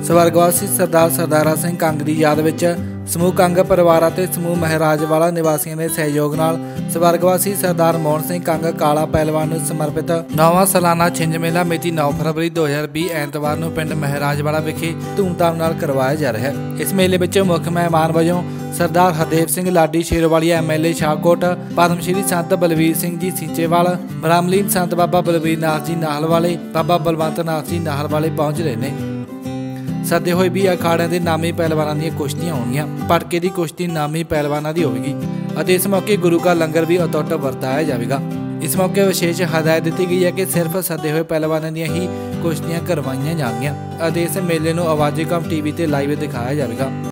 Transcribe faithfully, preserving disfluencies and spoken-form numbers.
ਸਵਰਗਵਾਸੀ ਸਰਦਾਰ ਸਰਦਾਰਾ ਸਿੰਘ ਕੰਗ ਦੀ ਯਾਦ ਵਿੱਚ ਸਮੂਹ ਕੰਗ ਪਰਿਵਾਰ ਅਤੇ ਸਮੂਹ ਮਹਿਰਾਜਵਾਲਾ ਨਿਵਾਸੀਆਂ ਦੇ ਸਹਿਯੋਗ ਨਾਲ ਸਵਰਗਵਾਸੀ ਸਰਦਾਰ ਮੋਹਨ ਸਿੰਘ ਕੰਗ ਕਾਲਾ ਪਹਿਲਵਾਨ ਨੂੰ ਸਮਰਪਿਤ ਨੌਵਾਂ ਸਾਲਾਨਾ ਛਿੰਝ ਮੇਲਾ ਮਿਤੀ ਨੌ ਫਰਵਰੀ ਦੋ ਹਜ਼ਾਰ ਵੀਹ ਐਤਵਾਰ ਨੂੰ ਪਿੰਡ ਮਹਿਰਾਜਵਾਲਾ ਵਿਖੇ ਧੂਮਧਾਮ ਨਾਲ ਕਰਵਾਇਆ ਜਾ ਰਿਹਾ ਹੈ। ਇਸ ਮੇਲੇ ਵਿੱਚ ਮੁੱਖ ਮਹਿਮਾਨ ਵਜੋਂ Sardar Hardev Singh Ladi Sherowalia M L A Shahkot, Padma Shri Sant Balvir Singh ji Seechewal, ਬ੍ਰਹਮਲੀਨ ਸੰਤ ਬਾਬਾ ਬਲਵੀਰ ਨਾਥ ਜੀ ਨਾਹਲ ਵਾਲੇ, ਬਾਬਾ ਬਲਵੰਤ ਨਾਥ ਜੀ ਨਾਹਲ ਵਾਲੇ ਪਹੁੰਚ ਰਹੇ ਨੇ। ਸੱਦੇ ਹੋਏ ਵੀ ਅਖਾੜਿਆਂ ਦੇ ਨਾਮੀ ਪਹਿਲਵਾਨਾਂ ਦੀਆਂ ਕੁਸ਼ਤੀਆਂ ਹੋਣਗੀਆਂ। ਪਟਕੇ ਦੀ ਕੁਸ਼ਤੀ ਨਾਮੀ ਪਹਿਲਵਾਨਾਂ ਦੀ ਹੋਵੇਗੀ ਅਤੇ ਇਸ ਮੌਕੇ ਗੁਰੂ ਕਾ ਲੰਗਰ ਵੀ ਅਟੁੱਟ ਵਰਤਾਇਆ ਜਾਵੇਗਾ। ਇਸ ਮੌਕੇ ਵਿਸ਼ੇਸ਼ ਹਦਾਇਤ ਦਿੱਤੀ ਗਈ ਹੈ ਕਿ ਸਿਰਫ ਸੱਦੇ ਹੋਏ ਪਹਿਲਵਾਨਾਂ ਦੀਆਂ ਹੀ ਕੁਸ਼ਤੀਆਂ ਕਰਵਾਈਆਂ ਜਾਣਗੀਆਂ ਅਤੇ ਇਸ ਮੇਲੇ ਨੂੰ ਆਵਾਜ਼ੇ ਕਮ ਟੀਵੀ ਤੇ ਲਾਈਵ ਦਿਖਾਇਆ ਜਾਵੇਗਾ।